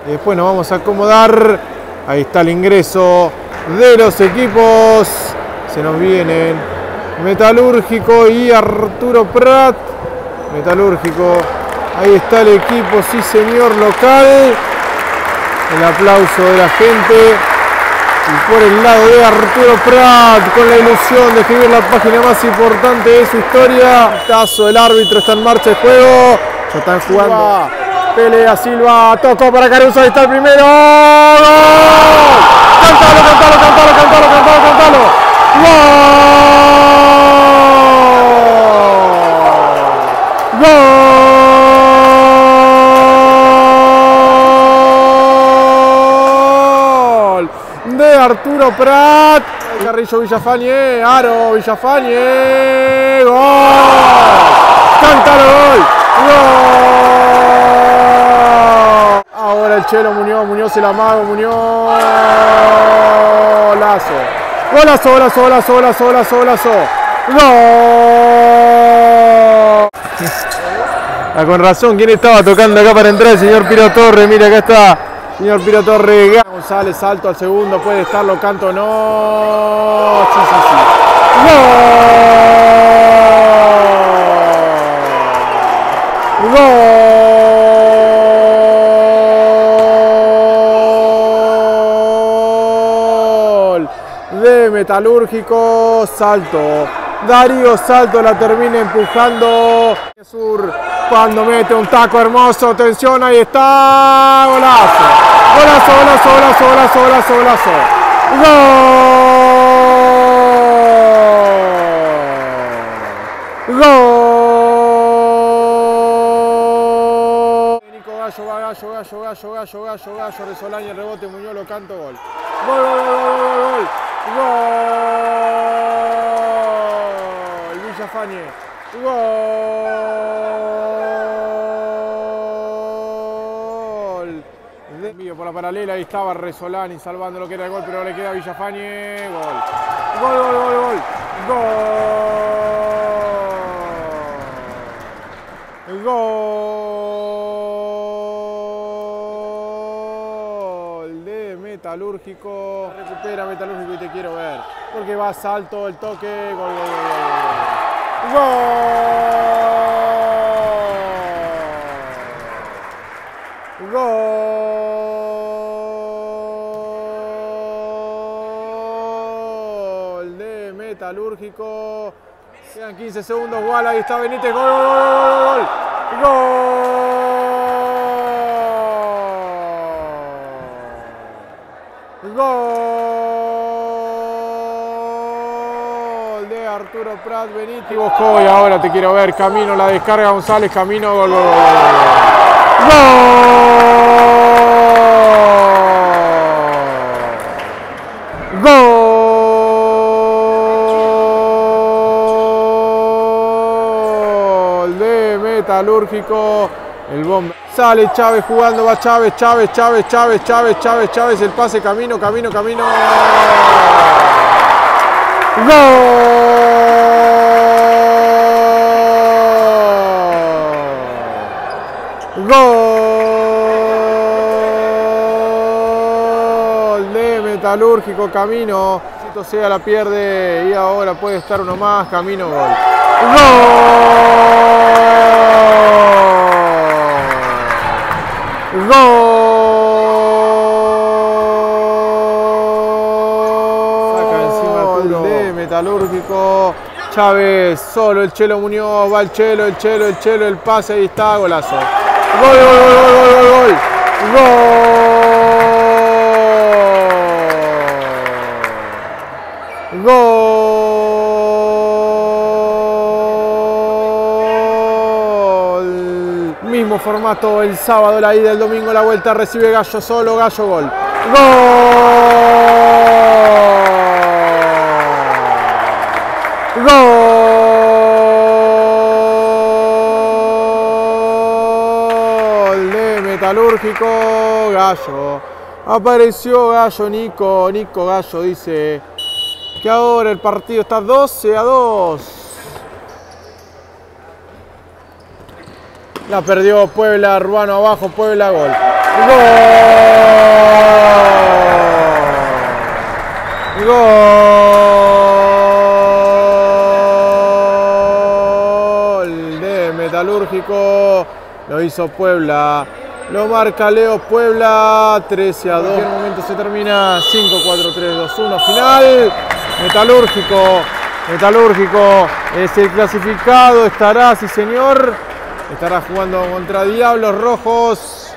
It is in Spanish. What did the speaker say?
Y después nos vamos a acomodar. Ahí está el ingreso de los equipos. Se nos vienen Metalúrgico y Arturo Prat. Metalúrgico. Ahí está el equipo, sí señor, local. El aplauso de la gente. Y por el lado de Arturo Prat, con la ilusión de escribir la página más importante de su historia. Tazo, el árbitro, está en marcha el juego. Ya están jugando. Pelea Silva, tocó para Caruso, ahí está el primero. ¡Gol! ¡Cántalo, cántalo, cántalo, cántalo, cántalo, cántalo! ¡Gol! ¡Gol! De Arturo Prat. Carrillo Villafañe, Aro Villafañe. ¡Gol! ¡Cántalo, gol! ¡Gol! Ahora el Chelo Muñoz, el amago Muñoz. Golazo. Golazo, golazo, golazo, golazo, golazo, golazo. ¡Gol! Con razón, ¿quién estaba tocando acá para entrar? El señor Piro Torre, mira acá está. Señor Piro Torre. González, salto al segundo, puede estarlo, canto, no. Sí, sí, sí. ¡Gol! ¡Gol! De Metalúrgico, salto. Darío Salto la termina empujando. Sur cuando mete un taco hermoso, atención, ahí está. Golazo. Golazo, golazo, golazo, golazo, golazo, golazo. ¡Gol! ¡Gol! Nico Gallo, va Gallo, Gallo, Gallo, Gallo, Gallo, Gallo, Resolani, el rebote, Muñoz, lo canto, gol. Gol, gol, gol, gol, gol. Gol. Villafañe. Gol. Envío por la paralela, ahí estaba Resolani salvando lo que era el gol, pero le queda a Villafañe. Gol. Gol, gol, gol, gol. Gol. Gol de Metalúrgico. Recupera Metalúrgico y te quiero ver. Porque va salto, el toque. Gol, gol, gol, gol. Gol. Gol de Metalúrgico. Quedan 15 segundos, igual, ahí está Benítez. Gol, gol, gol, gol, gol. Gol de Arturo Prat, Benítez. Y Bosco, y ahora te quiero ver. Camino, la descarga González, camino, gol, gol, gol. Gol. Gol. Metalúrgico, el bomba. Sale Chávez jugando, va Chávez, Chávez, Chávez, Chávez, Chávez, Chávez, Chávez, el pase, camino, camino, camino. Gol. Gol de Metalúrgico, camino. Si sea la pierde y ahora puede estar uno más, camino, gol. Gol. Saca encima Arturo de Metalúrgico. Chávez, solo el Chelo Muñoz, va el Chelo, el pase, ahí está, golazo. Gol, gol, gol, gol, gol, gol. Gol. Gol. Mismo formato el sábado, la ida, el domingo, la vuelta, recibe Gallo solo, Gallo, gol. Gol. Gol de Metalúrgico, Gallo. Apareció Gallo, Nico Gallo dice que ahora el partido está 12-2. La perdió Puebla, Ruano abajo, Puebla, gol. ¡Gol! ¡Gol! De Metalúrgico. Lo hizo Puebla. Lo marca Leo Puebla. 13-2. En cualquier momento se termina. 5-4-3-2-1. Final. Metalúrgico es el clasificado. Estará, sí señor. Estará jugando contra Diablos Rojos.